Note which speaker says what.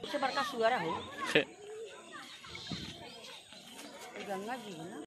Speaker 1: इससे बड़का सुअर हो गंगा जी है ना।